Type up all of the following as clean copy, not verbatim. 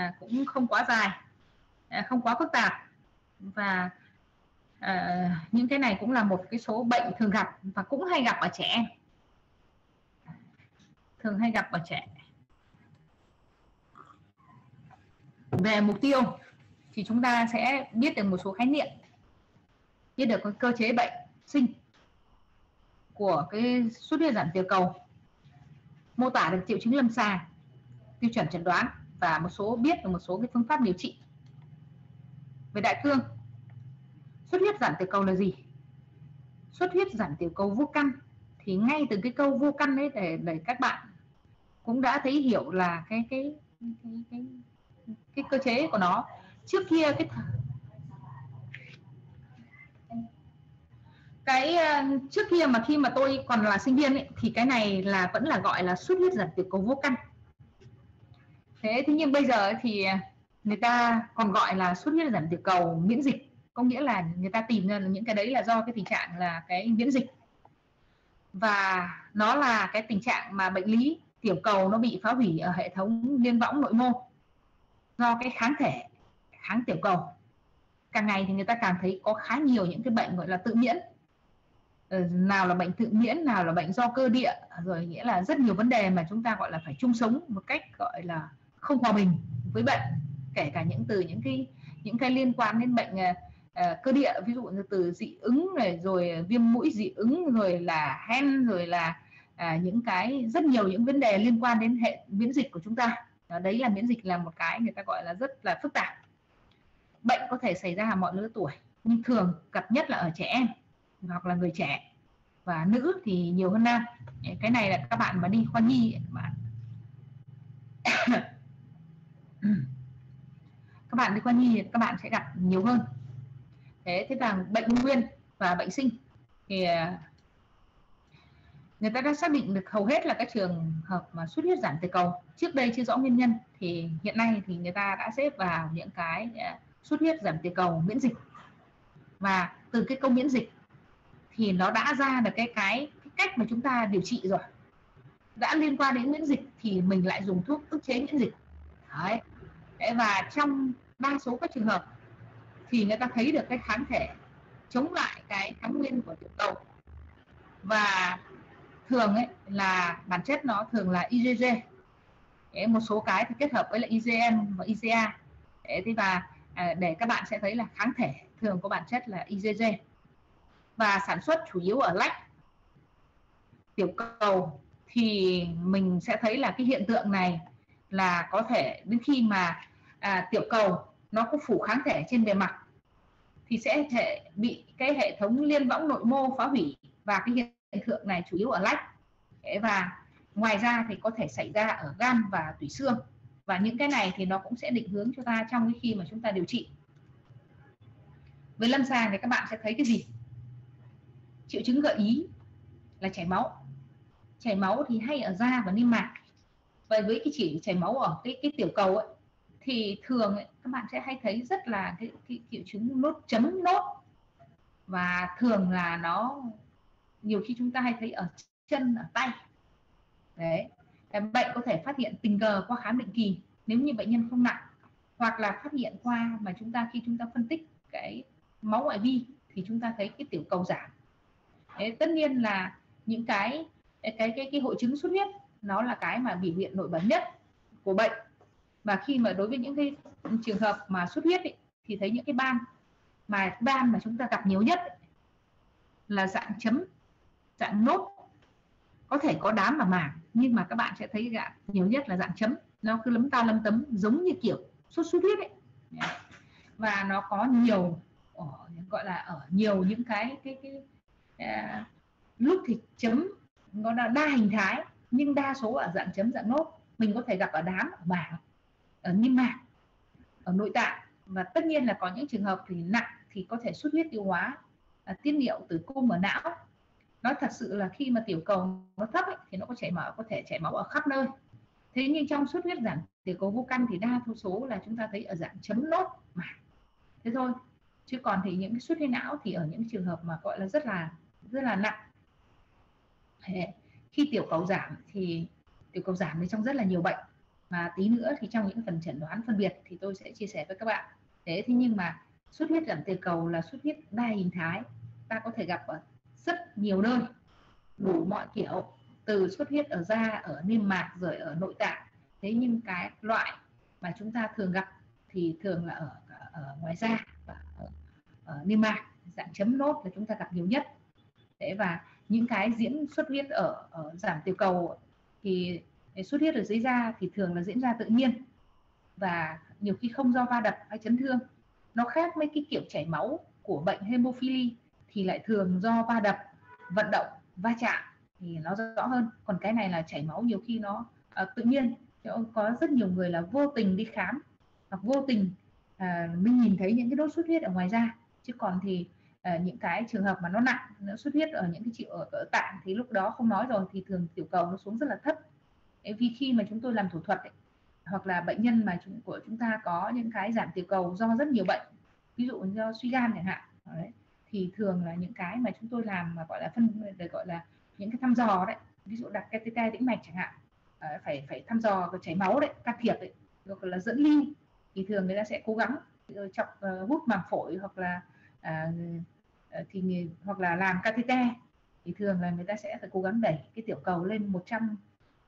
cũng không quá dài, không quá phức tạp, và những cái này cũng là một cái số bệnh thường gặp và cũng hay gặp ở trẻ em, thường hay gặp ở trẻ. Về mục tiêu thì chúng ta sẽ biết được một số khái niệm, biết được cơ chế bệnh sinh của cái xuất huyết giảm tiểu cầu, mô tả được triệu chứng lâm sàng, tiêu chuẩn chẩn đoán và biết được một số cái phương pháp điều trị. Về đại cương, xuất huyết giảm tiểu cầu là gì? Xuất huyết giảm tiểu cầu vô căn, thì ngay từ cái câu vô căn đấy để các bạn cũng đã thấy hiểu là cái cơ chế của nó. Trước kia trước kia mà khi mà tôi còn là sinh viên ấy, thì cái này vẫn là gọi là xuất huyết giảm tiểu cầu vô căn. Thế nhưng bây giờ thì người ta còn gọi là xuất huyết giảm tiểu cầu miễn dịch, có nghĩa là người ta tìm ra là những cái đấy là do cái tình trạng là cái miễn dịch, và nó là cái tình trạng mà bệnh lý tiểu cầu nó bị phá hủy ở hệ thống liên võng nội mô do cái kháng tiểu cầu. Càng ngày thì người ta càng thấy có khá nhiều những cái bệnh gọi là tự miễn, nào là bệnh tự miễn, nào là bệnh do cơ địa, rồi nghĩa là rất nhiều vấn đề mà chúng ta gọi là phải chung sống một cách gọi là không hòa bình với bệnh, kể cả những cái liên quan đến bệnh cơ địa, ví dụ như từ dị ứng này, rồi viêm mũi dị ứng, rồi là hen, rồi là rất nhiều những vấn đề liên quan đến hệ miễn dịch của chúng ta. Đấy là miễn dịch là một cái người ta gọi là rất là phức tạp. Bệnh có thể xảy ra ở mọi lứa tuổi, nhưng thường gặp nhất là ở trẻ em hoặc là người trẻ, và nữ thì nhiều hơn nam. Cái này là các bạn mà đi khoa nhi các bạn đi khoa nhi các bạn sẽ gặp nhiều hơn. Thế là bệnh nguyên và bệnh sinh thì người ta đã xác định được hầu hết là các trường hợp mà xuất huyết giảm tiểu cầu trước đây chưa rõ nguyên nhân, thì hiện nay thì người ta đã xếp vào những cái xuất huyết giảm tiểu cầu miễn dịch. Và từ cái câu miễn dịch thì nó đã ra được cái cách mà chúng ta điều trị rồi. Đã liên quan đến miễn dịch thì mình lại dùng thuốc ức chế miễn dịch. Đấy. Và trong đa số các trường hợp thì người ta thấy được cái kháng thể chống lại cái kháng nguyên của tiểu cầu, và thường là bản chất nó thường là IgG. Một số cái thì kết hợp với lại IgM và IgA. Và để các bạn sẽ thấy là kháng thể thường có bản chất là IgG, và sản xuất chủ yếu ở lách. Tiểu cầu thì mình sẽ thấy là cái hiện tượng này là có thể đến khi mà tiểu cầu nó có phủ kháng thể trên bề mặt thì sẽ bị cái hệ thống liên võng nội mô phá hủy, và cái hiện tượng này chủ yếu ở lách. Và ngoài ra thì có thể xảy ra ở gan và tủy xương, và những cái này thì nó cũng sẽ định hướng cho ta trong cái khi mà chúng ta điều trị. Với lâm sàng thì các bạn sẽ thấy cái gì? Triệu chứng gợi ý là chảy máu. Chảy máu thì hay ở da và niêm mạc. Và với cái chỉ chảy máu ở cái tiểu cầu thì thường các bạn sẽ hay thấy rất là cái triệu chứng nốt, và thường là nó nhiều khi chúng ta hay thấy ở chân, ở tay. Đấy. Bệnh có thể phát hiện tình cờ qua khám định kỳ nếu như bệnh nhân không nặng, hoặc là phát hiện qua mà khi chúng ta phân tích cái máu ngoại vi thì chúng ta thấy cái tiểu cầu giảm. Đấy, tất nhiên là những cái hội chứng xuất huyết nó là cái mà biểu hiện nổi bật nhất của bệnh. Và khi mà đối với những cái trường hợp mà xuất huyết thì thấy những cái ban mà chúng ta gặp nhiều nhất là dạng chấm, dạng nốt, có thể có đám và mảng, nhưng mà các bạn sẽ thấy nhiều nhất là dạng chấm, nó cứ lấm ta lấm tấm giống như kiểu sốt xuất huyết và nó có nhiều gọi là ở nhiều những cái lúc thì chấm nó là đa hình thái, nhưng đa số ở dạng chấm, dạng nốt. Mình có thể gặp ở đám, ở mảng, ở niêm mạc, ở nội tạng, và tất nhiên là có những trường hợp thì nặng thì có thể xuất huyết tiêu hóa, tiết niệu, tử cung ở não. Nói thật sự là khi mà tiểu cầu nó thấp thì nó có thể chảy máu ở khắp nơi. Thế nhưng trong xuất huyết giảm tiểu cầu vô căn thì đa số là chúng ta thấy ở dạng chấm, nốt, mảng. Thế thôi. Chứ còn thì những cái xuất huyết não thì ở những trường hợp mà gọi là rất là nặng. Khi tiểu cầu giảm thì trong rất là nhiều bệnh. mà tí nữa thì trong những phần chẩn đoán phân biệt thì tôi sẽ chia sẻ với các bạn. Thế nhưng mà xuất huyết giảm tiểu cầu là xuất huyết đa hình thái, ta có thể gặp ở rất nhiều nơi, đủ mọi kiểu, từ xuất huyết ở da, ở niêm mạc, rồi ở nội tạng. Thế nhưng cái loại mà chúng ta thường gặp thì thường là ở ngoài da và ở niêm mạc, dạng chấm nốt là chúng ta gặp nhiều nhất. Thế và những cái diễn xuất huyết ở giảm tiểu cầu thì xuất huyết ở dưới da thì thường là diễn ra tự nhiên và nhiều khi không do va đập hay chấn thương. Nó khác với cái kiểu chảy máu của bệnh hemophilia thì lại thường do va đập, vận động, va chạm thì nó rõ hơn. Còn cái này là chảy máu nhiều khi nó tự nhiên. Có rất nhiều người là vô tình đi khám hoặc vô tình mình nhìn thấy những cái đốt xuất huyết ở ngoài da, chứ còn thì những cái trường hợp mà nó nặng, nó xuất huyết ở những cái triệu ở tạng thì lúc đó không nói rồi, thì thường tiểu cầu nó xuống rất là thấp. Vì khi mà chúng tôi làm thủ thuật ấy, hoặc là bệnh nhân mà của chúng ta có những cái giảm tiểu cầu do rất nhiều bệnh, ví dụ do suy gan chẳng hạn, đấy, thì thường là những cái mà chúng tôi làm mà gọi là gọi là những cái thăm dò đấy, ví dụ đặt catheter tĩnh mạch chẳng hạn, phải thăm dò chảy máu đấy, can thiệp đấy, hoặc là dẫn lưu, thì thường người ta sẽ cố gắng chọc hút màng phổi hoặc là hoặc là làm catheter, thì thường là người ta sẽ phải cố gắng đẩy cái tiểu cầu lên 100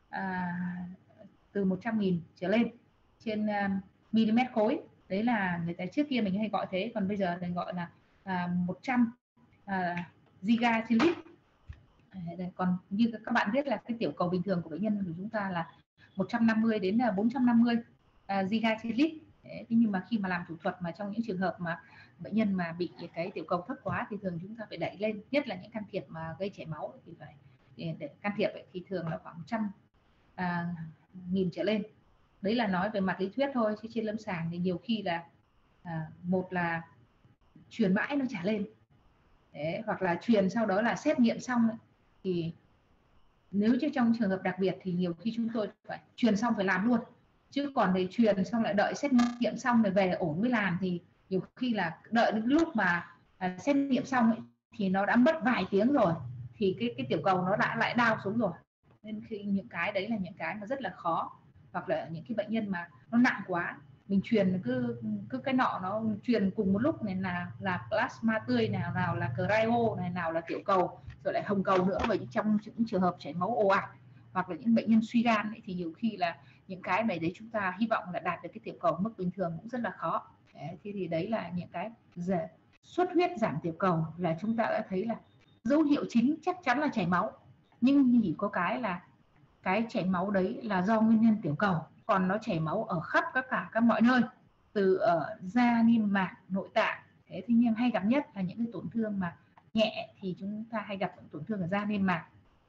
từ 100.000 trở lên trên mm khối. Đấy là người ta trước kia mình hay gọi thế, còn bây giờ mình gọi là 100 giga trên lít. Còn như các bạn biết là cái tiểu cầu bình thường của bệnh nhân của chúng ta là 150 đến 450 giga trên lít. Thế nhưng mà khi mà làm thủ thuật mà trong những trường hợp mà bệnh nhân mà bị cái tiểu cầu thấp quá thì thường chúng ta phải đẩy lên, nhất là những can thiệp mà gây chảy máu thì phải để can thiệp ấy, thì thường là khoảng 100.000 trở lên. Đấy là nói về mặt lý thuyết thôi, chứ trên lâm sàng thì nhiều khi là một là truyền mãi nó trả lên. Đấy, hoặc là truyền sau đó là xét nghiệm xong ấy, thì nếu như trong trường hợp đặc biệt thì nhiều khi chúng tôi phải truyền xong phải làm luôn, chứ còn để truyền xong lại đợi xét nghiệm xong rồi về ổn mới làm thì nhiều khi là đợi đến lúc mà xét nghiệm xong ấy, thì nó đã mất vài tiếng rồi, thì cái tiểu cầu nó đã lại đau xuống rồi. Nên khi những cái đấy là những cái mà rất là khó. Hoặc là những cái bệnh nhân mà nó nặng quá, mình truyền cứ cái nọ nó truyền cùng một lúc này, là plasma tươi, nào là cryo này, nào là tiểu cầu, rồi lại hồng cầu nữa. Bởi trong những trường hợp chảy máu ồ ạt hoặc là những bệnh nhân suy gan ấy, thì nhiều khi là những cái này đấy chúng ta hy vọng là đạt được cái tiểu cầu mức bình thường cũng rất là khó. Đấy, thì đấy là những cái xuất huyết giảm tiểu cầu là chúng ta đã thấy là dấu hiệu chính chắc chắn là chảy máu, nhưng chỉ có cái là cái chảy máu đấy là do nguyên nhân tiểu cầu, còn nó chảy máu ở khắp các mọi nơi, từ ở da, niêm mạc, nội tạng. Thế thế nhưng hay gặp nhất là những cái tổn thương mà nhẹ thì chúng ta hay gặp tổn thương ở da, niêm mạc.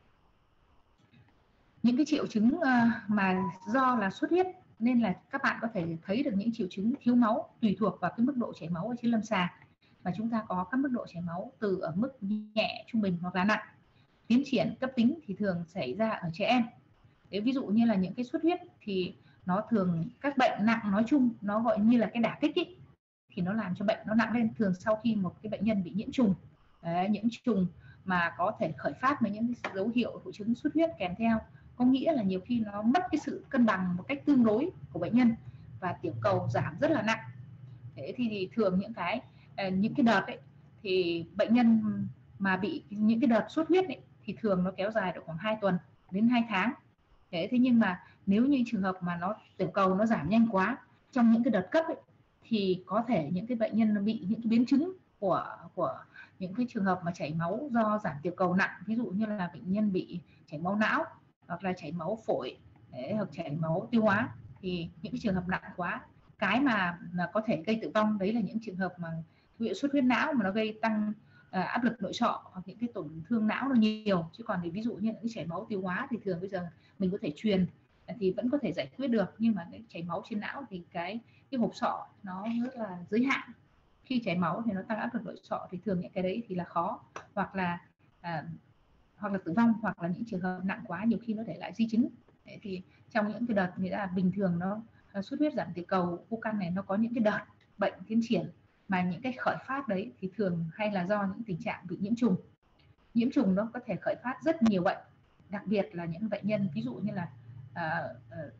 Những cái triệu chứng mà do là xuất huyết nên là các bạn có thể thấy được những triệu chứng thiếu máu tùy thuộc vào cái mức độ chảy máu ở trên lâm sàng, và chúng ta có các mức độ chảy máu từ ở mức nhẹ, trung bình hoặc là nặng. Tiến triển cấp tính thì thường xảy ra ở trẻ em. Đấy, ví dụ như là những cái xuất huyết thì nó thường, các bệnh nặng nói chung nó gọi như là cái đả kích ý, thì nó làm cho bệnh nó nặng lên, thường sau khi một cái bệnh nhân bị nhiễm trùng. Đấy, nhiễm trùng mà có thể khởi phát với những cái dấu hiệu hội chứng xuất huyết kèm theo, có nghĩa là nhiều khi nó mất cái sự cân bằng một cách tương đối của bệnh nhân và tiểu cầu giảm rất là nặng. Thế thì thường những cái đợt ấy thì bệnh nhân mà bị những cái đợt xuất huyết ấy, thì thường nó kéo dài được khoảng 2 tuần đến 2 tháng. Thế nhưng mà nếu như trường hợp mà nó tiểu cầu nó giảm nhanh quá trong những cái đợt cấp ấy, thì có thể những cái bệnh nhân nó bị những cái biến chứng của những cái trường hợp mà chảy máu do giảm tiểu cầu nặng, ví dụ như là bệnh nhân bị chảy máu não hoặc là chảy máu phổi, hoặc chảy máu tiêu hóa. Thì những cái trường hợp nặng quá, cái mà có thể gây tử vong đấy là những trường hợp mà ví dụ xuất huyết não mà nó gây tăng áp lực nội sọ hoặc những cái tổn thương não nó nhiều. Chứ còn thì ví dụ như những cái chảy máu tiêu hóa thì thường bây giờ mình có thể truyền thì vẫn có thể giải quyết được, nhưng mà cái chảy máu trên não thì cái hộp sọ nó rất là giới hạn, khi chảy máu thì nó tăng áp lực nội sọ thì thường những cái đấy thì là khó, hoặc là tử vong, hoặc là những trường hợp nặng quá nhiều khi nó để lại di chứng. Đấy, thì trong những cái đợt nghĩa là bình thường nó xuất huyết giảm tiểu cầu u căn này, nó có những cái đợt bệnh tiến triển mà những cái khởi phát đấy thì thường hay là do những tình trạng bị nhiễm trùng. Nhiễm trùng nó có thể khởi phát rất nhiều bệnh, đặc biệt là những bệnh nhân ví dụ như là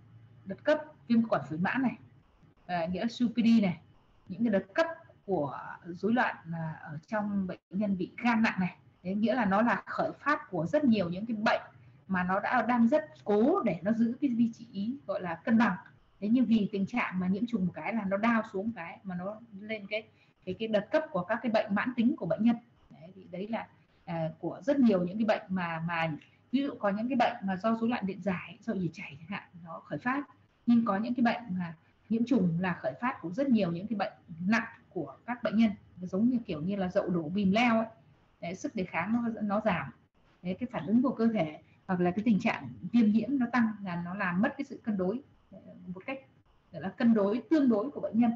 đợt cấp viêm quản phổi mãn này, nghĩa là COPD này, những cái đợt cấp của rối loạn ở trong bệnh nhân bị gan nặng này. Đấy, nghĩa là nó là khởi phát của rất nhiều những cái bệnh mà nó đang rất cố để nó giữ cái vị trí gọi là cân bằng. Thế nhưng vì tình trạng mà nhiễm trùng một cái là nó đao xuống cái mà nó lên cái đợt cấp của các cái bệnh mãn tính của bệnh nhân. Đấy, thì đấy là của rất nhiều những cái bệnh mà ví dụ có những cái bệnh mà do rối loạn điện giải, do ỉ chảy chẳng hạn, nó khởi phát. Nhưng có những cái bệnh mà nhiễm trùng là khởi phát của rất nhiều những cái bệnh nặng của các bệnh nhân, giống như kiểu như là dậu đổ bìm leo ấy. Đấy, sức đề kháng nó giảm. Đấy, cái phản ứng của cơ thể hoặc là cái tình trạng viêm nhiễm nó tăng là nó làm mất cái sự cân đối một cách gọi là cân đối tương đối của bệnh nhân.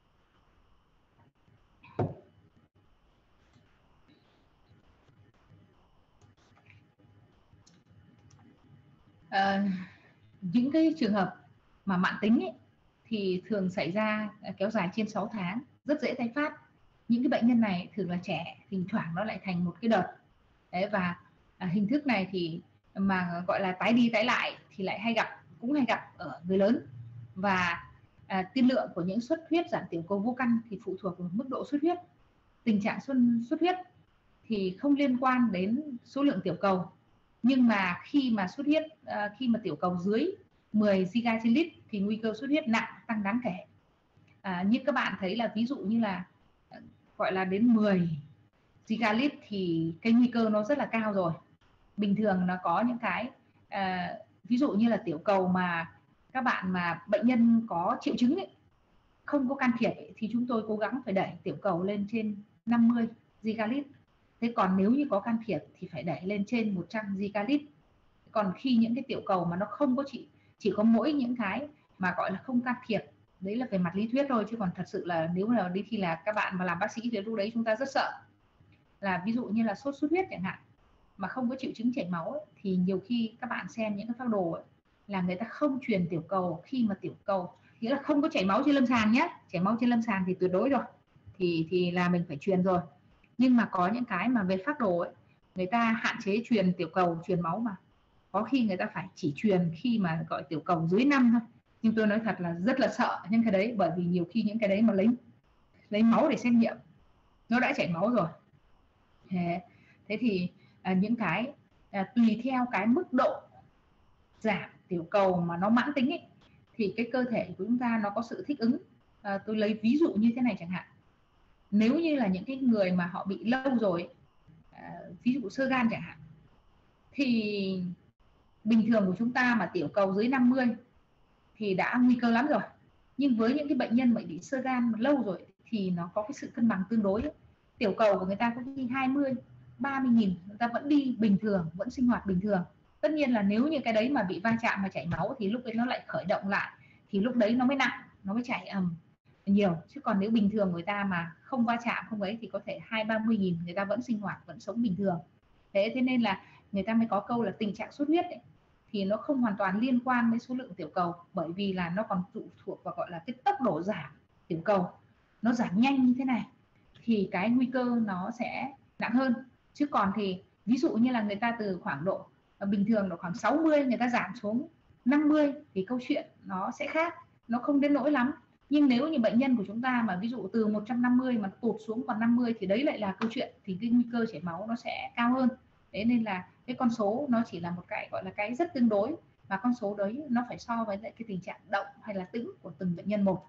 Những cái trường hợp mà mãn tính ấy, thì thường xảy ra kéo dài trên 6 tháng, rất dễ tái phát. Những cái bệnh nhân này thường là trẻ, thỉnh thoảng nó lại thành một cái đợt. Đấy, và hình thức này thì mà gọi là tái đi tái lại thì lại cũng hay gặp ở người lớn. Và tiên lượng của những xuất huyết giảm tiểu cầu vô căn thì phụ thuộc vào mức độ xuất huyết. Tình trạng xuất huyết thì không liên quan đến số lượng tiểu cầu, nhưng mà khi mà xuất huyết khi mà tiểu cầu dưới 10 giga trên lít thì nguy cơ xuất huyết nặng tăng đáng kể. Như các bạn thấy là ví dụ như là gọi là đến 10 giga lít thì cái nguy cơ nó rất là cao rồi. Bình thường nó có những cái ví dụ như là tiểu cầu mà các bạn mà bệnh nhân có triệu chứng ấy, không có can thiệp ấy, thì chúng tôi cố gắng phải đẩy tiểu cầu lên trên 50 giga lít. Thế còn nếu như có can thiệp thì phải đẩy lên trên 100 giga lít. Còn khi những cái tiểu cầu mà nó không có chỉ có mỗi những cái mà gọi là không can thiệp, đấy là về mặt lý thuyết thôi, chứ còn thật sự là nếu mà đi khi là các bạn mà làm bác sĩ thì lúc đấy chúng ta rất sợ. Là ví dụ như là sốt xuất huyết chẳng hạn mà không có triệu chứng chảy máu ấy, thì nhiều khi các bạn xem những cái phác đồ ấy, là người ta không truyền tiểu cầu khi mà tiểu cầu, nghĩa là không có chảy máu trên lâm sàng nhé. Chảy máu trên lâm sàng thì tuyệt đối rồi, thì là mình phải truyền rồi. Nhưng mà có những cái mà về phác đồ ấy, người ta hạn chế truyền tiểu cầu, truyền máu, mà có khi người ta phải chỉ truyền khi mà gọi tiểu cầu dưới 5 thôi. Nhưng tôi nói thật là rất là sợ những cái đấy, bởi vì nhiều khi những cái đấy mà lấy máu để xét nghiệm nó đã chảy máu rồi. Thế thì những cái tùy theo cái mức độ giảm tiểu cầu mà nó mãn tính ấy, thì cái cơ thể của chúng ta nó có sự thích ứng. Tôi lấy ví dụ như thế này chẳng hạn, nếu như là những cái người mà họ bị lâu rồi, ví dụ xơ gan chẳng hạn, thì bình thường của chúng ta mà tiểu cầu dưới 50 thì đã nguy cơ lắm rồi. Nhưng với những cái bệnh nhân mà bị xơ gan lâu rồi thì nó có cái sự cân bằng tương đối ấy. Tiểu cầu của người ta có khi 20, 30 nghìn, người ta vẫn đi bình thường, vẫn sinh hoạt bình thường. Tất nhiên là nếu như cái đấy mà bị va chạm mà chảy máu thì lúc đấy nó lại khởi động lại, thì lúc đấy nó mới nặng, nó mới chảy nhiều. Chứ còn nếu bình thường người ta mà không va chạm không ấy thì có thể 20-30 nghìn người ta vẫn sinh hoạt, vẫn sống bình thường. Thế nên là người ta mới có câu là tình trạng xuất huyết ấy, thì nó không hoàn toàn liên quan đến số lượng tiểu cầu, bởi vì là nó còn phụ thuộc vào gọi là cái tốc độ giảm tiểu cầu. Nó giảm nhanh như thế này thì cái nguy cơ nó sẽ nặng hơn. Chứ còn thì ví dụ như là người ta từ khoảng độ bình thường là khoảng 60 người ta giảm xuống 50 thì câu chuyện nó sẽ khác, nó không đến nỗi lắm. Nhưng nếu như bệnh nhân của chúng ta mà ví dụ từ 150 mà tụt xuống còn 50 thì đấy lại là câu chuyện, thì cái nguy cơ chảy máu nó sẽ cao hơn. Thế nên là cái con số nó chỉ là một cái gọi là cái rất tương đối, và con số đấy nó phải so với lại cái tình trạng động hay là tĩnh của từng bệnh nhân một.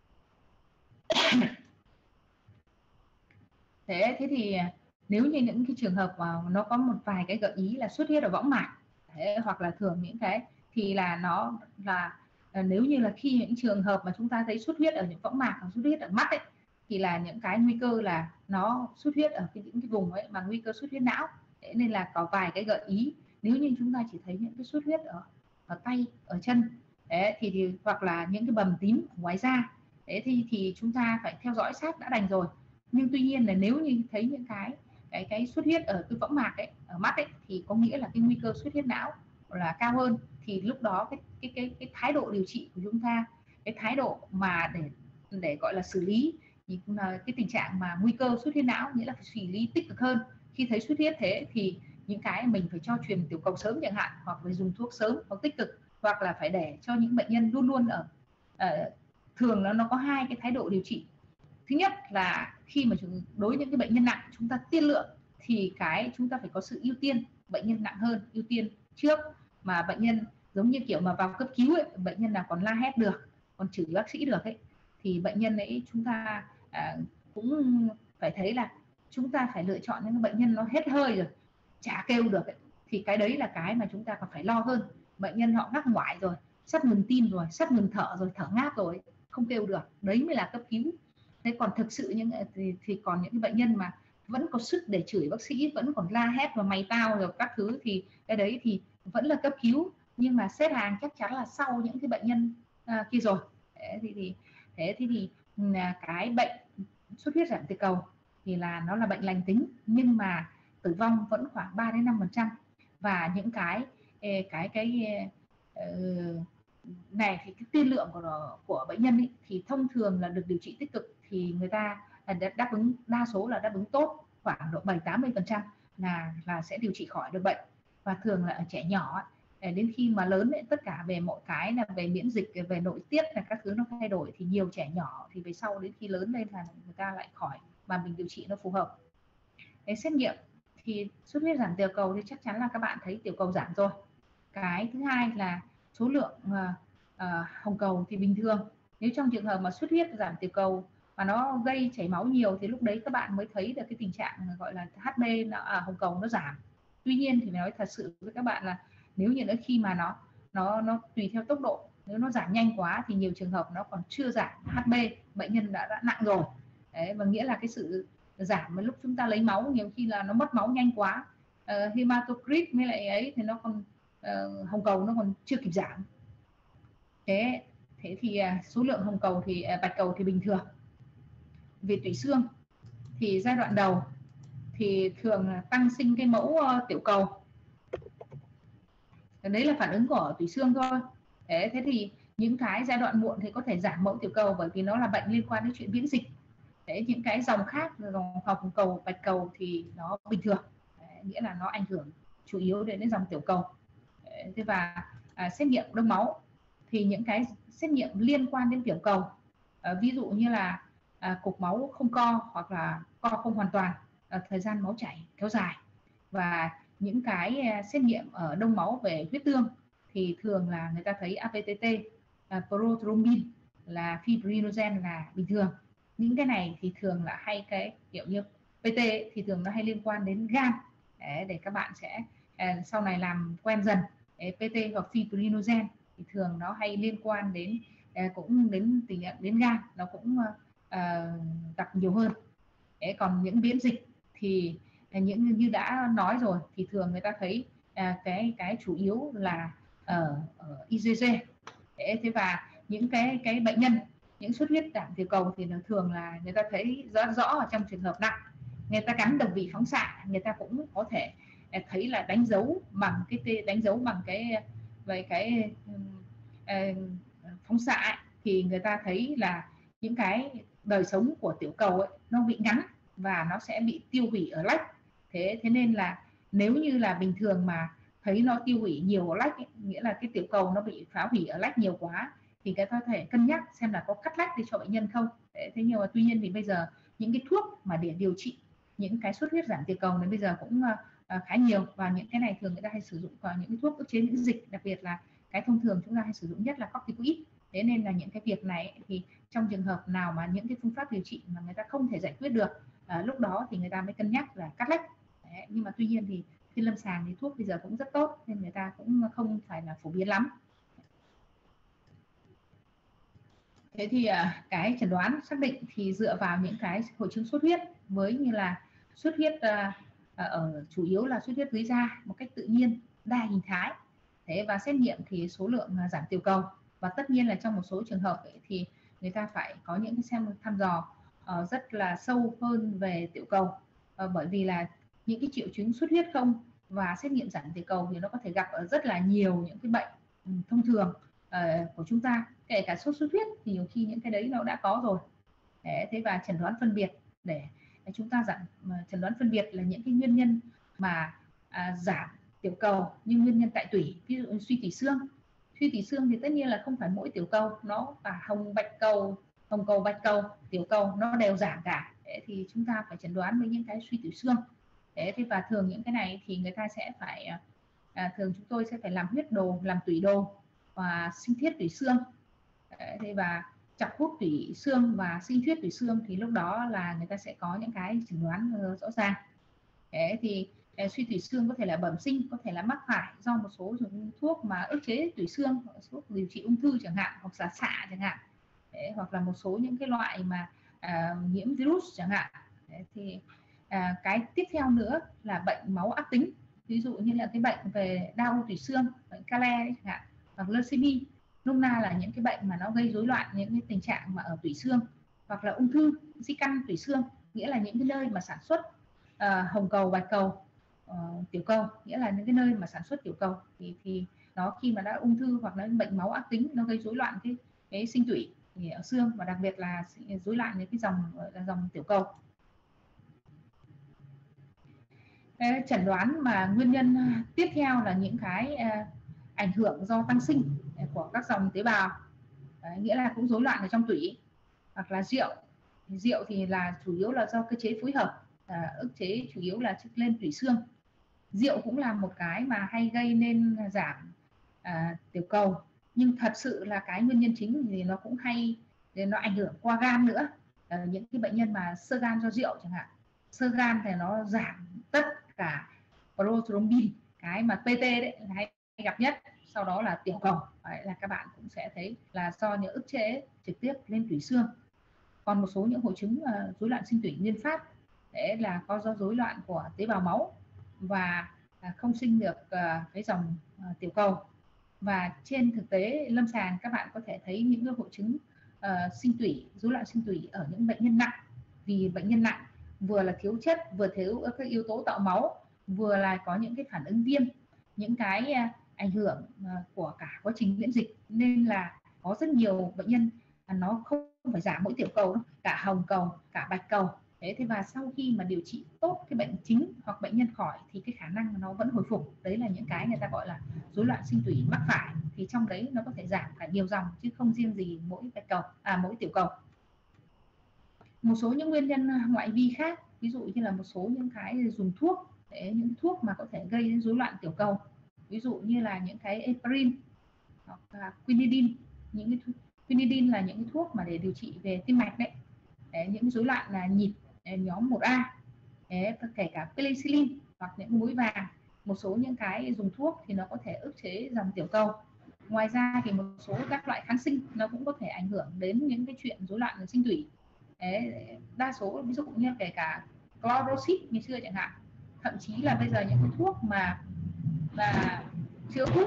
Thế thì nếu như những cái trường hợp mà nó có một vài cái gợi ý là xuất huyết ở võng mạc, hoặc là thường những cái thì là nó là nếu như là khi những trường hợp mà chúng ta thấy xuất huyết ở những võng mạc hoặc xuất huyết ở mắt ấy, thì là những cái nguy cơ là nó xuất huyết ở những cái vùng ấy mà nguy cơ xuất huyết não. Thế nên là có vài cái gợi ý nếu như chúng ta chỉ thấy những cái xuất huyết ở tay, ở chân, thì hoặc là những cái bầm tím ở ngoài da, thì chúng ta phải theo dõi sát đã đành rồi. Nhưng tuy nhiên là nếu như thấy những cái xuất huyết ở cái võng mạc ấy, ở mắt ấy, thì có nghĩa là cái nguy cơ xuất huyết não là cao hơn. Thì lúc đó cái thái độ điều trị của chúng ta, cái thái độ mà để gọi là xử lý cái tình trạng mà nguy cơ xuất huyết não, nghĩa là phải xử lý tích cực hơn. Khi thấy xuất huyết thế thì những cái mình phải cho truyền tiểu cầu sớm chẳng hạn, hoặc phải dùng thuốc sớm hoặc tích cực, hoặc là phải để cho những bệnh nhân luôn luôn ở thường nó có hai cái thái độ điều trị. Thứ nhất là khi mà đối với những cái bệnh nhân nặng chúng ta tiên lượng thì chúng ta phải có sự ưu tiên bệnh nhân nặng hơn, ưu tiên trước. Mà bệnh nhân giống như kiểu mà vào cấp cứu ấy, bệnh nhân nào còn la hét được, còn chửi bác sĩ được ấy, thì bệnh nhân ấy chúng ta cũng phải thấy là chúng ta phải lựa chọn những bệnh nhân nó hết hơi rồi, chả kêu được ấy. Thì cái đấy là cái mà chúng ta còn phải lo hơn. Bệnh nhân họ ngắc ngoải rồi, sắp ngừng tim rồi, sắp ngừng thở rồi, thở ngáp rồi, không kêu được, đấy mới là cấp cứu. Thế còn thực sự thì còn những bệnh nhân mà vẫn có sức để chửi bác sĩ, vẫn còn la hét và mày tao rồi các thứ, thì cái đấy thì vẫn là cấp cứu, nhưng mà xếp hàng chắc chắn là sau những cái bệnh nhân kia rồi. Thế thì cái bệnh xuất huyết giảm tiểu cầu thì nó là bệnh lành tính, nhưng mà tử vong vẫn khoảng 3 đến 5%. Và những cái này thì cái tiên lượng của bệnh nhân ấy, thì thông thường là được điều trị tích cực thì người ta đáp ứng, đa số là đáp ứng tốt, khoảng độ 7-80% là sẽ điều trị khỏi được bệnh. Và thường là ở trẻ nhỏ đến khi mà lớn ấy, tất cả về mọi cái là về miễn dịch, về nội tiết là các thứ nó thay đổi, thì nhiều trẻ nhỏ thì về sau đến khi lớn lên là người ta lại khỏi và mình điều trị nó phù hợp. Cái xét nghiệm thì xuất huyết giảm tiểu cầu thì chắc chắn là các bạn thấy tiểu cầu giảm rồi. Cái thứ hai là số lượng hồng cầu thì bình thường. Nếu trong trường hợp mà xuất huyết giảm tiểu cầu mà nó gây chảy máu nhiều thì lúc đấy các bạn mới thấy được cái tình trạng gọi là HB hồng cầu nó giảm. Tuy nhiên thì nói thật sự với các bạn là nếu như khi mà nó tùy theo tốc độ, nếu nó giảm nhanh quá thì nhiều trường hợp nó còn chưa giảm HB, bệnh nhân đã nặng rồi. Đấy, và nghĩa là cái sự giảm mà lúc chúng ta lấy máu nhiều khi là nó mất máu nhanh quá, hematocrit mới lại ấy thì nó còn hồng cầu nó còn chưa kịp giảm. Thế thì số lượng hồng cầu thì bạch cầu thì bình thường. Về tủy xương thì giai đoạn đầu thì thường là tăng sinh cái mẫu tiểu cầu, đấy là phản ứng của tủy xương thôi. Thế thì những cái giai đoạn muộn thì có thể giảm mẫu tiểu cầu bởi vì nó là bệnh liên quan đến chuyện miễn dịch. Đấy, những cái dòng khác, dòng hồng cầu, bạch cầu thì nó bình thường. Đấy, nghĩa là nó ảnh hưởng chủ yếu đến dòng tiểu cầu. Đấy, thế và xét nghiệm đông máu thì những cái xét nghiệm liên quan đến tiểu cầu, ví dụ như là cục máu không co hoặc là co không hoàn toàn, thời gian máu chảy kéo dài, và những cái xét nghiệm ở đông máu về huyết tương thì thường là người ta thấy APTT, prothrombin là fibrinogen là bình thường. Những cái này thì thường là hay cái kiểu như PT thì thường nó hay liên quan đến gan. Đấy, để các bạn sẽ sau này làm quen dần. PT hoặc fibrinogen thì thường nó hay liên quan đến cũng đến tình trạng đến gan, nó cũng gặp nhiều hơn. Đấy, còn những miễn dịch thì những như đã nói rồi thì thường người ta thấy cái chủ yếu là ở IgG. Thế và những cái bệnh nhân những xuất huyết giảm tiểu cầu thì thường là người ta thấy rõ ở trong trường hợp nặng, người ta gắn đồng vị phóng xạ, người ta cũng có thể thấy là đánh dấu bằng cái phóng xạ ấy, thì người ta thấy là những cái đời sống của tiểu cầu ấy, nó bị ngắn và nó sẽ bị tiêu hủy ở lách. Thế nên là nếu như là bình thường mà thấy nó tiêu hủy nhiều ở lách ấy, nghĩa là cái tiểu cầu nó bị phá hủy ở lách nhiều quá, thì cái có thể cân nhắc xem là có cắt lách đi cho bệnh nhân không. Thế nhưng mà tuy nhiên thì bây giờ những cái thuốc mà để điều trị những cái xuất huyết giảm tiểu cầu này bây giờ cũng khá nhiều, và những cái này thường người ta hay sử dụng vào những cái thuốc ức chế miễn dịch, đặc biệt là cái thông thường chúng ta hay sử dụng nhất là corticoid. Thế nên là những cái việc này thì trong trường hợp nào mà những cái phương pháp điều trị mà người ta không thể giải quyết được, lúc đó thì người ta mới cân nhắc là cắt lách. Đấy, nhưng mà tuy nhiên thì trên lâm sàng thì thuốc bây giờ cũng rất tốt nên người ta cũng không phải là phổ biến lắm. Thế thì cái chẩn đoán xác định thì dựa vào những cái hội chứng xuất huyết, với như là xuất huyết ở chủ yếu là xuất huyết dưới da một cách tự nhiên đa hình thái. Thế và xét nghiệm thì số lượng giảm tiểu cầu, và tất nhiên là trong một số trường hợp ấy, thì người ta phải có những cái thăm dò rất là sâu hơn về tiểu cầu, bởi vì là những cái triệu chứng xuất huyết không và xét nghiệm giảm tiểu cầu thì nó có thể gặp ở rất là nhiều những cái bệnh thông thường của chúng ta, kể cả sốt xuất huyết thì nhiều khi những cái đấy nó đã có rồi. Thế và chẩn đoán phân biệt để chúng ta chẩn đoán phân biệt là những cái nguyên nhân mà giảm tiểu cầu nhưng nguyên nhân tại tủy, ví dụ như suy tủy xương, Suy tủy xương thì tất nhiên là không phải mỗi tiểu cầu, nó cả hồng cầu, bạch cầu, tiểu cầu nó đều giảm cả. Thế thì chúng ta phải chẩn đoán với những cái suy tủy xương. Thế thì và thường những cái này thì người ta sẽ phải thường chúng tôi sẽ phải làm huyết đồ, làm tủy đồ và sinh thiết tủy xương. Thế và chọc hút tủy xương và sinh thiết tủy xương thì lúc đó là người ta sẽ có những cái chẩn đoán rõ ràng. Thế thì suy tủy xương có thể là bẩm sinh, có thể là mắc phải do một số dùng thuốc mà ức chế tủy xương, thuốc điều trị ung thư chẳng hạn, hoặc là xạ chẳng hạn. Thế, hoặc là một số những cái loại mà nhiễm virus chẳng hạn. Thế thì cái tiếp theo nữa là bệnh máu ác tính, ví dụ như là cái bệnh về đau tủy xương, bệnh Kale chẳng hạn, hoặc leucemia, nôm na là những cái bệnh mà nó gây rối loạn những cái tình trạng mà ở tủy xương, hoặc là ung thư di căn tủy xương, nghĩa là những cái nơi mà sản xuất hồng cầu, bạch cầu, tiểu cầu, nghĩa là những cái nơi mà sản xuất tiểu cầu thì nó khi mà đã ung thư hoặc là bệnh máu ác tính, nó gây rối loạn cái sinh tủy thì ở xương, và đặc biệt là rối loạn những cái dòng gọi là dòng tiểu cầu. Cái chẩn đoán mà nguyên nhân tiếp theo là những cái ảnh hưởng do tăng sinh của các dòng tế bào. Đấy, nghĩa là cũng rối loạn ở trong tủy, hoặc là rượu thì là chủ yếu là do cơ chế phối hợp, ức chế chủ yếu là lên tủy xương. Rượu cũng là một cái mà hay gây nên giảm tiểu cầu, nhưng thật sự là cái nguyên nhân chính thì nó cũng hay nó ảnh hưởng qua gan nữa. Những cái bệnh nhân mà xơ gan do rượu chẳng hạn, xơ gan thì nó giảm tất cả prothrombin, cái mà PT đấy là hay gặp nhất, sau đó là tiểu cầu. Đấy là các bạn cũng sẽ thấy là do những ức chế trực tiếp lên tủy xương. Còn một số những hội chứng rối loạn sinh tủy nguyên phát, đấy là có do rối loạn của tế bào máu và không sinh được cái dòng tiểu cầu. Và trên thực tế lâm sàng các bạn có thể thấy những cái hội chứng sinh tủy, rối loạn sinh tủy ở những bệnh nhân nặng. Vì bệnh nhân nặng vừa là thiếu chất, vừa thiếu các yếu tố tạo máu, vừa là có những cái phản ứng viêm, những cái ảnh hưởng của cả quá trình miễn dịch, nên là có rất nhiều bệnh nhân nó không phải giảm mỗi tiểu cầu đâu, cả hồng cầu, cả bạch cầu. Thế và sau khi mà điều trị tốt cái bệnh chính hoặc bệnh nhân khỏi thì cái khả năng nó vẫn hồi phục. Đấy là những cái người ta gọi là rối loạn sinh tủy mắc phải, thì trong đấy nó có thể giảm cả nhiều dòng chứ không riêng gì mỗi bạch cầu, mỗi tiểu cầu. Một số những nguyên nhân ngoại vi khác, ví dụ như là một số những cái dùng thuốc, những thuốc mà có thể gây đến rối loạn tiểu cầu, ví dụ như là những cái heparin hoặc là quinidin. Những cái quinidin là những cái thuốc mà để điều trị về tim mạch đấy, những rối loạn là nhịp nhóm 1A, kể cả penicillin hoặc những muối vàng. Một số những cái dùng thuốc thì nó có thể ức chế dòng tiểu cầu. Ngoài ra thì một số các loại kháng sinh nó cũng có thể ảnh hưởng đến những cái chuyện rối loạn sinh tủy. Đa số ví dụ như kể cả chloroside ngày xưa chẳng hạn, thậm chí là bây giờ những cái thuốc mà chữa gút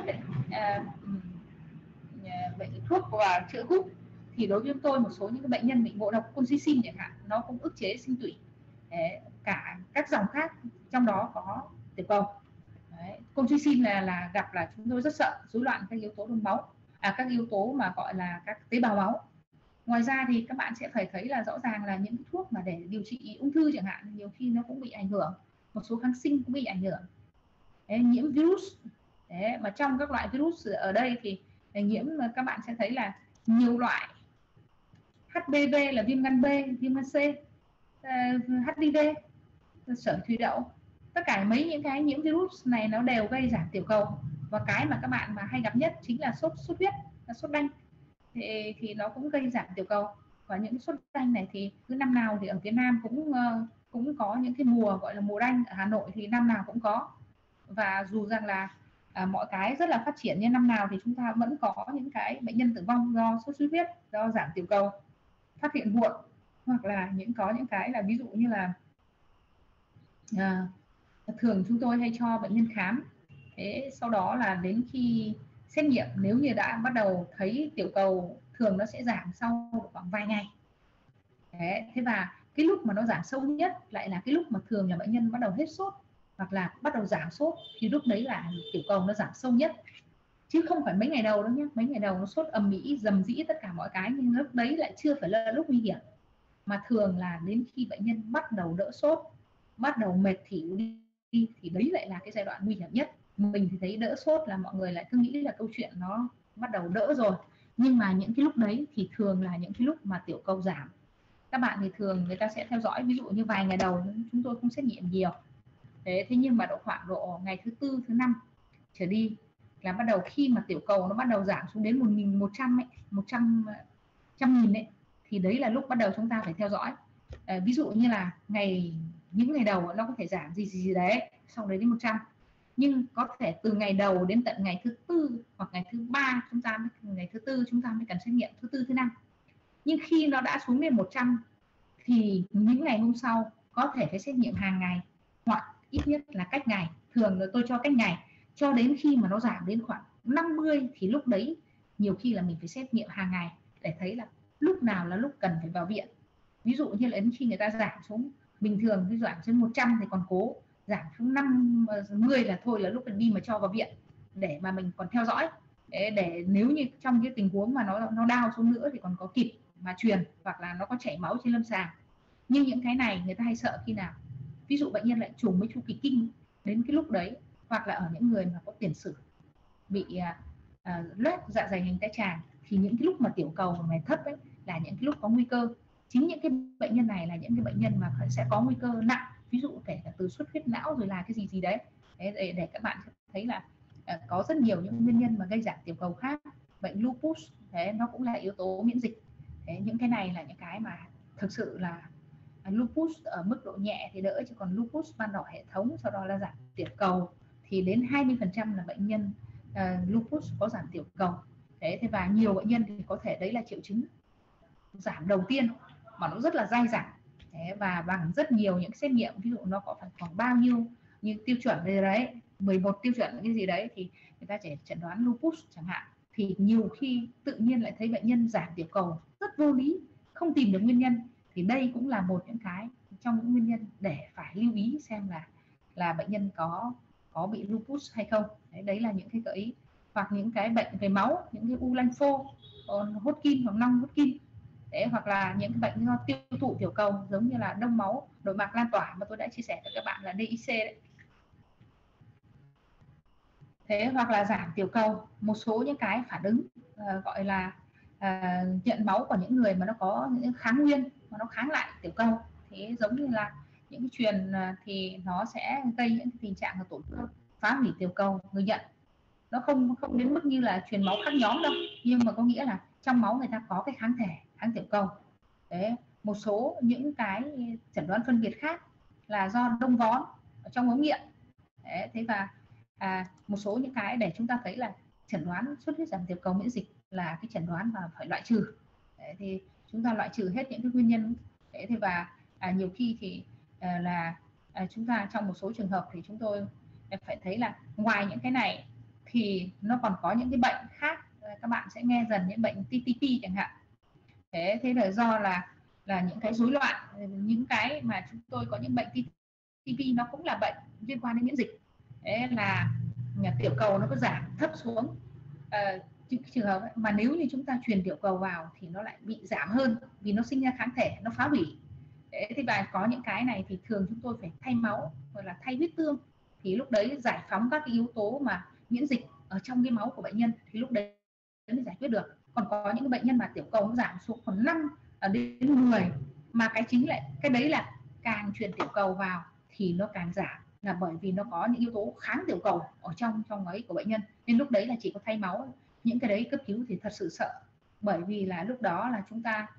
bệnh thuốc và chữa gút thì đối với tôi một số những cái bệnh nhân bị ngộ độc colchicine chẳng hạn, nó cũng ức chế sinh tủy. Cả các dòng khác trong đó có tiểu cầu. Colchicine là gặp là chúng tôi rất sợ rối loạn các yếu tố đông máu, các yếu tố mà gọi là các tế bào máu. Ngoài ra thì các bạn sẽ phải thấy là rõ ràng là những thuốc mà để điều trị ung thư chẳng hạn, nhiều khi nó cũng bị ảnh hưởng, một số kháng sinh cũng bị ảnh hưởng. Nhiễm virus, mà trong các loại virus ở đây thì nhiễm các bạn sẽ thấy là nhiều loại. HPV là viêm gan B, viêm gan C, HPV, sởi thủy đậu, tất cả mấy những cái nhiễm virus này nó đều gây giảm tiểu cầu. Và cái mà các bạn mà hay gặp nhất chính là sốt huyết, sốt đanh, thì nó cũng gây giảm tiểu cầu. Và những sốt đanh này thì cứ năm nào thì ở Việt Nam cũng có những cái mùa gọi là mùa đanh, ở Hà Nội thì năm nào cũng có. Và dù rằng là mọi cái rất là phát triển, nhưng năm nào thì chúng ta vẫn có những cái bệnh nhân tử vong do sốt xuất huyết, do giảm tiểu cầu, phát hiện muộn, hoặc là có những cái là ví dụ như là thường chúng tôi hay cho bệnh nhân khám, sau đó là đến khi xét nghiệm, nếu như đã bắt đầu thấy tiểu cầu, thường nó sẽ giảm sau khoảng vài ngày. Thế và cái lúc mà nó giảm sâu nhất lại là cái lúc mà thường là bệnh nhân bắt đầu hết sốt hoặc là bắt đầu giảm sốt, thì lúc đấy là tiểu cầu nó giảm sâu nhất, chứ không phải mấy ngày đầu đâu nhé. Mấy ngày đầu nó sốt ầm ĩ, rầm rĩ tất cả mọi cái, nhưng lúc đấy lại chưa phải là lúc nguy hiểm, mà thường là đến khi bệnh nhân bắt đầu đỡ sốt, bắt đầu mệt thỉu đi thì đấy lại là cái giai đoạn nguy hiểm nhất. Mình thì thấy đỡ sốt là mọi người lại cứ nghĩ là câu chuyện nó bắt đầu đỡ rồi. Nhưng mà những cái lúc đấy thì thường là những cái lúc mà tiểu cầu giảm. Các bạn thì thường người ta sẽ theo dõi, ví dụ như vài ngày đầu chúng tôi không xét nghiệm nhiều. Thế nhưng mà khoảng độ ngày thứ tư, thứ năm trở đi là bắt đầu, khi mà tiểu cầu nó bắt đầu giảm xuống đến 1.100 ấy, 100.000 ấy, thì đấy là lúc bắt đầu chúng ta phải theo dõi. Ví dụ như là những ngày đầu nó có thể giảm gì đấy, sau đấy đến 100, nhưng có thể từ ngày đầu đến tận ngày thứ tư hoặc ngày thứ ba ngày thứ tư chúng ta mới cần xét nghiệm, thứ tư, thứ năm. Nhưng khi nó đã xuống đến 100 thì những ngày hôm sau có thể phải xét nghiệm hàng ngày, hoặc ít nhất là cách ngày. Thường là tôi cho cách ngày cho đến khi mà nó giảm đến khoảng 50 thì lúc đấy nhiều khi là mình phải xét nghiệm hàng ngày để thấy là lúc nào là lúc cần phải vào viện. Ví dụ như là đến khi người ta giảm xuống, bình thường cái giảm xuống 100 thì còn cố, giảm xuống 50 là thôi, là lúc đi mà cho vào viện để mà mình còn theo dõi, để nếu như trong cái tình huống mà nó đau xuống nữa thì còn có kịp mà truyền, hoặc là nó có chảy máu trên lâm sàng. Nhưng những cái này người ta hay sợ khi nào ví dụ bệnh nhân lại trùng với chu kỳ kinh, đến cái lúc đấy, hoặc là ở những người mà có tiền sử bị loét dạ dày hành tá tràng, thì những cái lúc mà tiểu cầu này thấp ấy là những cái lúc có nguy cơ. Chính những cái bệnh nhân này là những cái bệnh nhân mà sẽ có nguy cơ nặng, ví dụ kể cả từ xuất huyết não rồi là cái gì đấy. Để các bạn thấy là có rất nhiều những nguyên nhân mà gây giảm tiểu cầu khác. Bệnh lupus nó cũng là yếu tố miễn dịch. Những cái này là những cái mà thực sự là lupus ở mức độ nhẹ thì đỡ, chứ còn lupus ban đỏ hệ thống sau đó là giảm tiểu cầu thì đến 20% là bệnh nhân lupus có giảm tiểu cầu. Thế và nhiều bệnh nhân thì có thể đấy là triệu chứng giảm đầu tiên mà nó rất là dai dẳng, và bằng rất nhiều những xét nghiệm, ví dụ nó có phải khoảng bao nhiêu như tiêu chuẩn đây đấy, 11 tiêu chuẩn cái gì đấy, thì người ta chỉ chẩn đoán lupus chẳng hạn. Thì nhiều khi tự nhiên lại thấy bệnh nhân giảm tiểu cầu rất vô lý, không tìm được nguyên nhân. Thì đây cũng là một những cái trong những nguyên nhân để phải lưu ý xem là bệnh nhân có bị lupus hay không. Đấy là những cái gợi ý. Hoặc những cái bệnh về máu, những cái u lanh phô, Hodgkin hoặc non Hodgkin, hoặc là những cái bệnh do tiêu thụ tiểu cầu giống như là đông máu, nội mạc lan tỏa mà tôi đã chia sẻ với các bạn là DIC đấy. Hoặc là giảm tiểu cầu, một số những cái phản ứng gọi là nhận máu của những người mà nó có những kháng nguyên mà nó kháng lại tiểu cầu. Thế giống như là những cái truyền thì nó sẽ gây những tình trạng là tổn thương, phá hủy tiểu cầu người nhận. Nó không đến mức như là truyền máu khác nhóm đâu, nhưng mà có nghĩa là trong máu người ta có cái kháng thể kháng tiểu cầu. Một số những cái chẩn đoán phân biệt khác là do đông vón ở trong ống nghiệm. Thế và một số những cái để chúng ta thấy là chẩn đoán xuất huyết giảm tiểu cầu miễn dịch là cái chẩn đoán mà phải loại trừ. Thì chúng ta loại trừ hết những cái nguyên nhân. Và nhiều khi thì chúng ta trong một số trường hợp thì chúng tôi phải thấy là ngoài những cái này thì nó còn có những cái bệnh khác. Các bạn sẽ nghe dần những bệnh TTP chẳng hạn. Thế là do là những cái rối loạn, những cái mà chúng tôi có những bệnh TTP nó cũng là bệnh liên quan đến miễn dịch. Là tiểu cầu nó có giảm thấp xuống. Trường hợp ấy, mà nếu như chúng ta truyền tiểu cầu vào thì nó lại bị giảm hơn, vì nó sinh ra kháng thể, nó phá hủy. Thì và có những cái này thì thường chúng tôi phải thay máu hoặc là thay huyết tương, thì lúc đấy giải phóng các cái yếu tố mà miễn dịch ở trong cái máu của bệnh nhân, thì lúc đấy mới giải quyết được. Còn có những bệnh nhân mà tiểu cầu nó giảm xuống còn 5 đến 10, mà cái chính lại cái đấy là càng truyền tiểu cầu vào thì nó càng giảm, là bởi vì nó có những yếu tố kháng tiểu cầu ở trong ấy của bệnh nhân. Nên lúc đấy là chỉ có thay máu. Những cái đấy cấp cứu thì thật sự sợ, bởi vì là lúc đó là chúng ta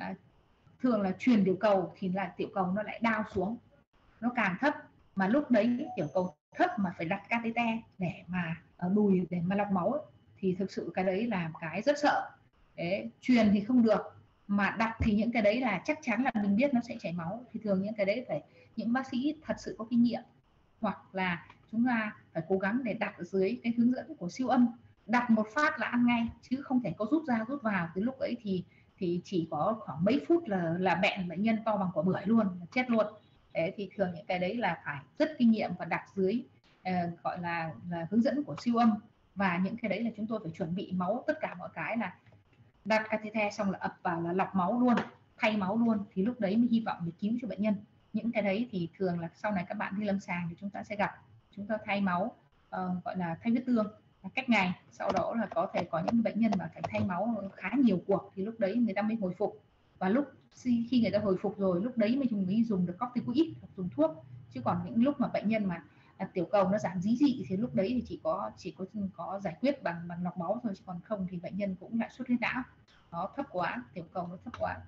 thường là truyền tiểu cầu thì là tiểu cầu nó lại đao xuống, nó càng thấp, mà lúc đấy tiểu cầu thấp mà phải đặt catheter để mà ở đùi để mà lọc máu ấy, thì thực sự cái đấy là cái rất sợ. Truyền thì không được, mà đặt thì những cái đấy là chắc chắn là mình biết nó sẽ chảy máu, thì thường những cái đấy phải những bác sĩ thật sự có kinh nghiệm, hoặc là chúng ta phải cố gắng để đặt ở dưới cái hướng dẫn của siêu âm, đặt một phát là ăn ngay, chứ không thể có rút ra rút vào. Từ lúc ấy thì chỉ có khoảng mấy phút là bẹn bệnh nhân to bằng quả bưởi luôn, chết luôn. Thì thường những cái đấy là phải rất kinh nghiệm và đặt dưới gọi là hướng dẫn của siêu âm. Và những cái đấy là chúng tôi phải chuẩn bị máu, tất cả mọi cái là đặt catheter xong là ập vào là lọc máu luôn, thay máu luôn, thì lúc đấy mới hy vọng để cứu cho bệnh nhân. Những cái đấy thì thường là sau này các bạn đi lâm sàng thì chúng ta sẽ gặp, chúng ta thay máu, gọi là thay huyết tương, cách ngày. Sau đó là có thể có những bệnh nhân mà phải thay máu khá nhiều cuộc thì lúc đấy người ta mới hồi phục, và khi người ta hồi phục rồi lúc đấy mới dùng được corticoid hoặc dùng thuốc. Chứ còn những lúc mà bệnh nhân mà tiểu cầu nó giảm dị thì lúc đấy thì chỉ có giải quyết bằng lọc máu thôi, chứ còn không thì bệnh nhân cũng lại xuất huyết não, nó thấp quá, tiểu cầu nó thấp quá.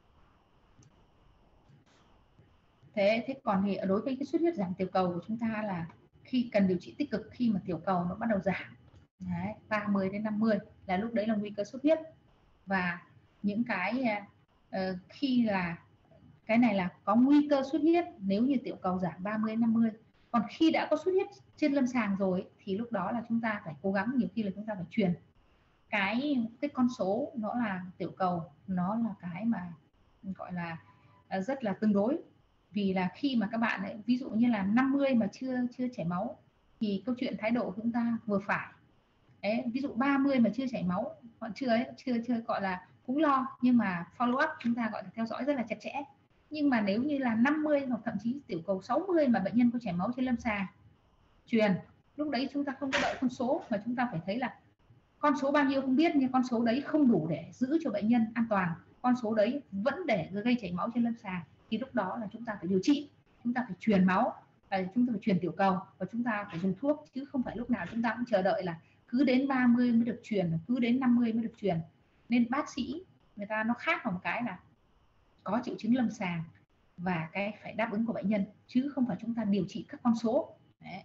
Thế còn thì đối với cái xuất huyết giảm tiểu cầu của chúng ta là khi cần điều trị tích cực khi mà tiểu cầu nó bắt đầu giảm. Đấy, 30 đến 50 là lúc đấy là nguy cơ xuất huyết. Và những cái khi là cái này là có nguy cơ xuất huyết nếu như tiểu cầu giảm 30 đến 50. Còn khi đã có xuất huyết trên lâm sàng rồi thì lúc đó là chúng ta phải cố gắng, nhiều khi là chúng ta phải truyền cái con số, nó là tiểu cầu, nó là cái mà gọi là rất là tương đối. Vì là khi mà các bạn ấy, ví dụ như là 50 mà chưa chảy máu thì câu chuyện thái độ của chúng ta vừa phải. Đấy, ví dụ 30 mà chưa chảy máu, họ chưa gọi là cũng lo, nhưng mà follow up chúng ta gọi là theo dõi rất là chặt chẽ. Nhưng mà nếu như là 50 hoặc thậm chí tiểu cầu 60 mà bệnh nhân có chảy máu trên lâm sàng, truyền, lúc đấy chúng ta không có đợi con số mà chúng ta phải thấy là con số bao nhiêu không biết, nhưng con số đấy không đủ để giữ cho bệnh nhân an toàn, con số đấy vẫn để gây chảy máu trên lâm sàng, thì lúc đó là chúng ta phải điều trị, chúng ta phải truyền máu, chúng ta phải truyền tiểu cầu và chúng ta phải dùng thuốc, chứ không phải lúc nào chúng ta cũng chờ đợi là cứ đến 30 mới được truyền, cứ đến 50 mới được truyền. Nên bác sĩ người ta nó khác vào một cái là có triệu chứng lâm sàng và cái phải đáp ứng của bệnh nhân, chứ không phải chúng ta điều trị các con số. Đấy.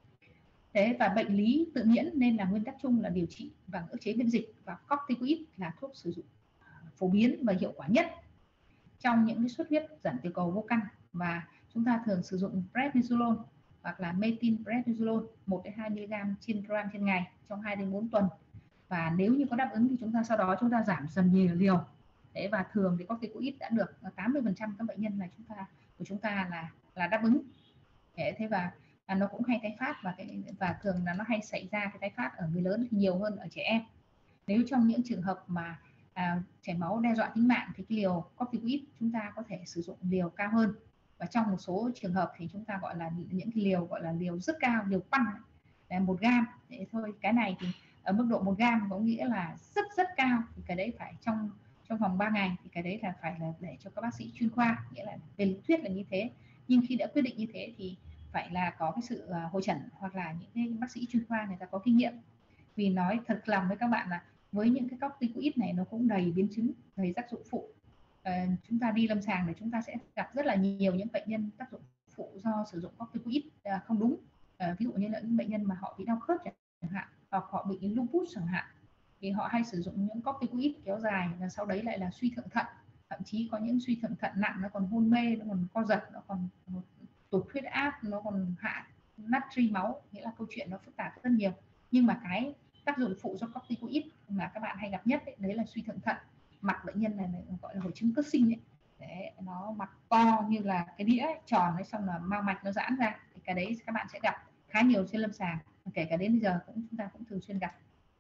Thế và bệnh lý tự miễn nên là nguyên tắc chung là điều trị bằng ức chế miễn dịch, và corticoid là thuốc sử dụng phổ biến và hiệu quả nhất trong những cái xuất huyết giảm tiểu cầu vô căn. Và chúng ta thường sử dụng prednisolone hoặc là methylprednisolone 1 đến 2 mg trên gram trên ngày trong 2 đến 4 tuần. Và nếu như có đáp ứng thì chúng ta sau đó chúng ta giảm dần nhiều liều. Đấy, và thường thì corticoid đã được 80% các bệnh nhân của chúng ta là đáp ứng. Thế và nó cũng hay tái phát, và thường là nó hay xảy ra cái tái phát ở người lớn thì nhiều hơn ở trẻ em. Nếu trong những trường hợp mà chảy máu đe dọa tính mạng thì cái liều corticoid chúng ta có thể sử dụng liều cao hơn, và trong một số trường hợp thì chúng ta gọi là những cái liều gọi là liều rất cao, liều quăng là 1 gam. Thế thôi, cái này thì ở mức độ 1 gam có nghĩa là rất cao, thì cái đấy phải trong vòng 3 ngày, thì cái đấy là phải là để cho các bác sĩ chuyên khoa, nghĩa là về lý thuyết là như thế, nhưng khi đã quyết định như thế thì phải là có cái sự hội chẩn hoặc là những cái bác sĩ chuyên khoa người ta có kinh nghiệm. Vì nói thật lòng với các bạn là với những cái corticoid này nó cũng đầy biến chứng, đầy tác dụng phụ. Chúng ta đi lâm sàng để chúng ta sẽ gặp rất là nhiều những bệnh nhân tác dụng phụ do sử dụng corticoid không đúng. Ví dụ như là những bệnh nhân mà họ bị đau khớp chẳng hạn, hoặc họ bị lupus chẳng hạn, thì họ hay sử dụng những corticoid kéo dài, và sau đấy lại là suy thượng thận, thậm chí có những suy thượng thận nặng, nó còn hôn mê, nó còn co giật, nó còn tụt huyết áp, nó còn hạ natri máu, nghĩa là câu chuyện nó phức tạp rất nhiều. Nhưng mà cái tác dụng phụ do corticoid mà các bạn hay gặp nhất đấy là suy thượng thận. Mặt bệnh nhân này gọi là hội chứng cất sinh ấy. Đấy, nó mặt to như là cái đĩa ấy, tròn ấy, xong là mao mạch nó giãn ra, thì cái đấy các bạn sẽ gặp khá nhiều trên lâm sàng, kể cả đến bây giờ chúng ta cũng thường xuyên gặp.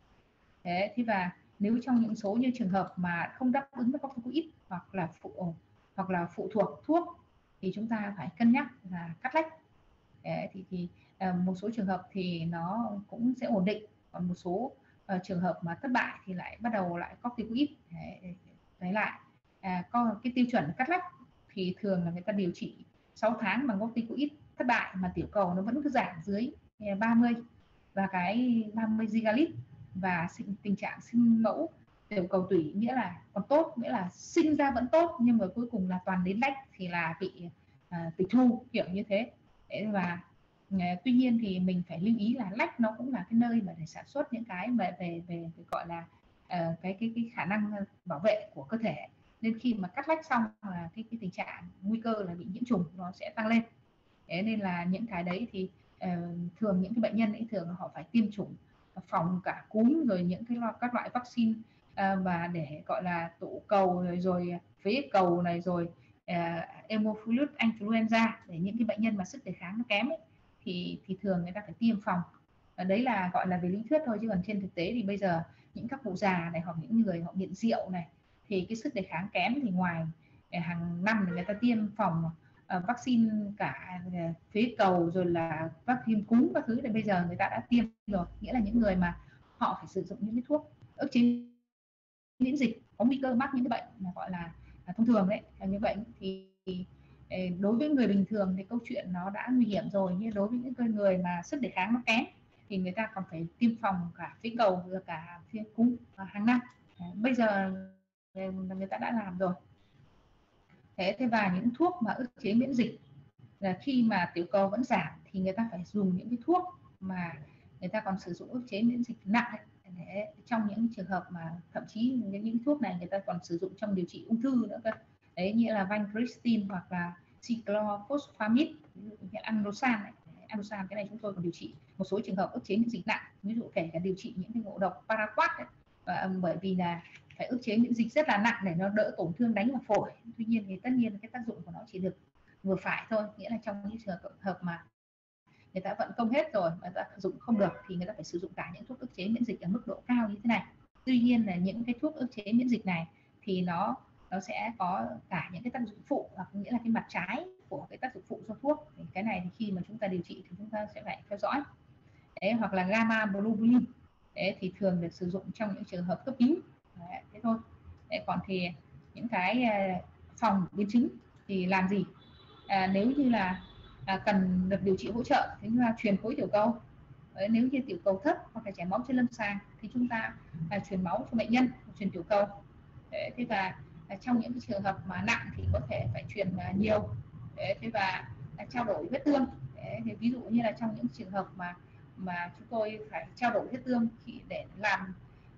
Thế và nếu trong những số như trường hợp mà không đáp ứng với corticoid hoặc là phụ thuộc thuốc thì chúng ta phải cân nhắc là cắt lách. Thì một số trường hợp thì nó cũng sẽ ổn định, còn một số trường hợp mà thất bại thì lại bắt đầu lại corticoid. Đấy lại có cái tiêu chuẩn cắt lách thì thường là người ta điều trị 6 tháng bằng corticoid thất bại mà tiểu cầu nó vẫn cứ giảm dưới 30 và cái 30 gigalit, và tình trạng sinh mẫu tiểu cầu tủy nghĩa là còn tốt, nghĩa là sinh ra vẫn tốt nhưng mà cuối cùng là toàn đến lách thì là bị tịch thu kiểu như thế. Và tuy nhiên thì mình phải lưu ý là lách nó cũng là cái nơi mà để sản xuất những cái về gọi là cái khả năng bảo vệ của cơ thể, nên khi mà cắt lách xong là cái tình trạng nguy cơ là bị nhiễm trùng nó sẽ tăng lên. Thế nên là những cái đấy thì thường những cái bệnh nhân ấy thường họ phải tiêm chủng phòng cả cúm rồi những các loại vaccine và để gọi là tụ cầu rồi phế cầu này rồi Haemophilus influenza, để những cái bệnh nhân mà sức đề kháng nó kém ấy, thì thường người ta phải tiêm phòng. Đấy là gọi là về lý thuyết thôi, chứ còn trên thực tế thì bây giờ những các cụ già này hoặc những người họ nghiện rượu này thì cái sức đề kháng kém, thì ngoài hàng năm người ta tiêm phòng vaccine cả phế cầu rồi là vaccine cúm các thứ, thì bây giờ người ta đã tiêm rồi, nghĩa là những người mà họ phải sử dụng những cái thuốc ức chế miễn dịch có nguy cơ mắc những cái bệnh mà gọi là thông thường đấy. Như vậy thì đối với người bình thường thì câu chuyện nó đã nguy hiểm rồi, nhưng đối với những người mà sức đề kháng nó kém thì người ta còn phải tiêm phòng cả phế cầu và cả phế cúm hàng năm. Bây giờ người ta đã làm rồi. Thế và những thuốc mà ức chế miễn dịch là khi mà tiểu cầu vẫn giảm thì người ta phải dùng những cái thuốc mà người ta còn sử dụng ức chế miễn dịch nặng ấy. Trong những trường hợp mà thậm chí những thuốc này người ta còn sử dụng trong điều trị ung thư nữa cơ. Đấy, như là vincristine hoặc là cyclophosphamide, ví dụ như Andosan này. Andosan cái này chúng tôi còn điều trị một số trường hợp ức chế miễn dịch nặng, ví dụ kể cả điều trị những cái ngộ độc paraquat ấy. Và bởi vì là phải ức chế miễn dịch rất là nặng để nó đỡ tổn thương đánh vào phổi. Tuy nhiên thì tất nhiên cái tác dụng của nó chỉ được vừa phải thôi, nghĩa là trong những trường hợp mà người ta vận công hết rồi mà ta sử dụng không được thì người ta phải sử dụng cả những thuốc ức chế miễn dịch ở mức độ cao như thế này. Tuy nhiên là những cái thuốc ức chế miễn dịch này thì nó sẽ có cả những cái tác dụng phụ, hoặc nghĩa là cái mặt trái của cái tác dụng phụ do thuốc. Thì cái này thì khi mà chúng ta điều trị thì chúng ta sẽ phải theo dõi. Đấy, hoặc là gamma globulin, đấy, thì thường được sử dụng trong những trường hợp cấp cứu. Đấy, thế thôi. Đấy, còn thì những cái phòng biến chứng thì làm gì? Nếu như là cần được điều trị hỗ trợ thì chúng ta truyền khối tiểu cầu. Nếu như tiểu cầu thấp hoặc là chảy máu trên lâm sàng thì chúng ta truyền máu cho bệnh nhân, truyền tiểu cầu. Thế và trong những cái trường hợp mà nặng thì có thể phải truyền nhiều. Thế và trao đổi huyết tương. Thì ví dụ như là trong những trường hợp mà chúng tôi phải trao đổi huyết tương để làm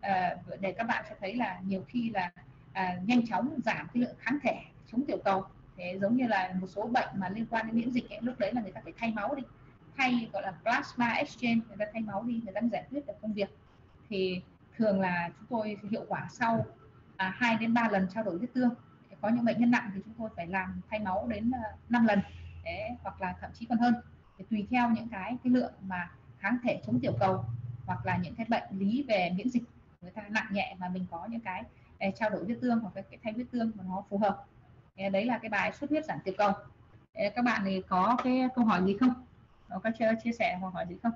để các bạn sẽ thấy là nhiều khi là nhanh chóng giảm cái lượng kháng thể chống tiểu cầu. Thế giống như là một số bệnh mà liên quan đến miễn dịch ấy, lúc đấy là người ta phải thay máu đi, gọi là plasma exchange, người ta thay máu đi, người ta giải quyết được công việc. Thì thường là chúng tôi hiệu quả sau 2 đến 3 lần trao đổi huyết tương. Có những bệnh nhân nặng thì chúng tôi phải làm thay máu đến 5 lần, hoặc là thậm chí còn hơn, để tùy theo những cái lượng mà kháng thể chống tiểu cầu hoặc là những cái bệnh lý về miễn dịch người ta nặng nhẹ mà mình có những cái trao đổi huyết tương hoặc cái thay huyết tương mà nó phù hợp. Đấy là cái bài xuất huyết giảm tiểu cầu. Các bạn thì có cái câu hỏi gì không? Có chia sẻ hoặc hỏi gì không?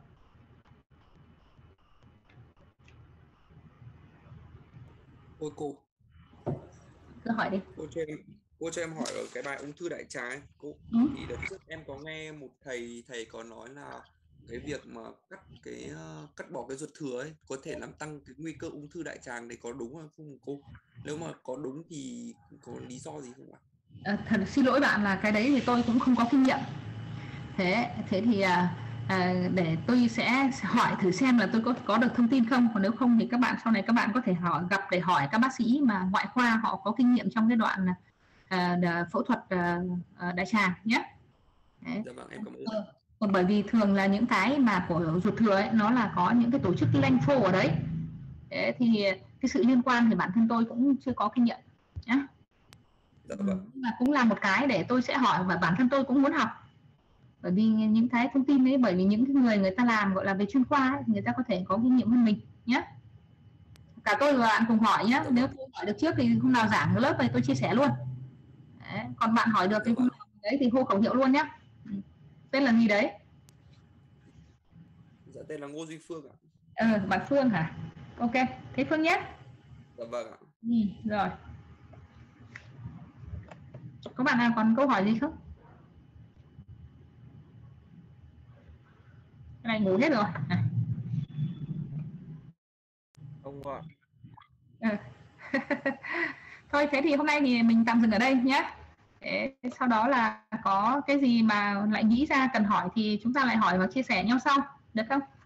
Ôi cô, cứ hỏi đi. Cô cho em hỏi ở cái bài ung thư đại tràng cô, thì đợt trước em có nghe một thầy có nói là cái việc mà cắt bỏ cái ruột thừa ấy có thể làm tăng cái nguy cơ ung thư đại tràng, đấy có đúng không cô? Nếu mà có đúng thì có lý do gì không ạ? Thật xin lỗi bạn là cái đấy thì tôi cũng không có kinh nghiệm. Thế thì để tôi sẽ hỏi thử xem là tôi có được thông tin không. Còn nếu không thì các bạn sau này các bạn có thể gặp để hỏi các bác sĩ mà ngoại khoa họ có kinh nghiệm trong cái đoạn phẫu thuật đại tràng nhé. Dạ vâng, em cảm ơn. Còn bởi vì thường là những cái mà của ruột thừa ấy, nó là có những cái tổ chức lympho ở đấy. Thì cái sự liên quan thì bản thân tôi cũng chưa có kinh nghiệm nhé. Dạ vâng. Nhưng mà cũng là một cái để tôi sẽ hỏi, và bản thân tôi cũng muốn học. Bởi vì những cái thông tin ấy, bởi vì những người ta làm gọi là về chuyên khoa ấy, người ta có thể có kinh nghiệm hơn mình nhé. Cả tôi và bạn cùng hỏi nhé. Nếu tôi hỏi được trước thì hôm nào giảng ở lớp này tôi chia sẻ luôn. Đấy. Còn bạn hỏi được thì hôm nào đấy thì hô khẩu hiệu luôn nhé. Tên là gì đấy? Dạ tên là Ngô Duy Phương ạ. Bạn Phương hả? Ok, thế Phương nhé. Dạ vâng ạ. Rồi. Có bạn nào còn câu hỏi gì không? Cái này ngủ hết rồi. Không ạ. Thôi thế thì hôm nay thì mình tạm dừng ở đây nhé. Sau đó là có cái gì mà lại nghĩ ra cần hỏi thì chúng ta lại hỏi và chia sẻ nhau sau, được không?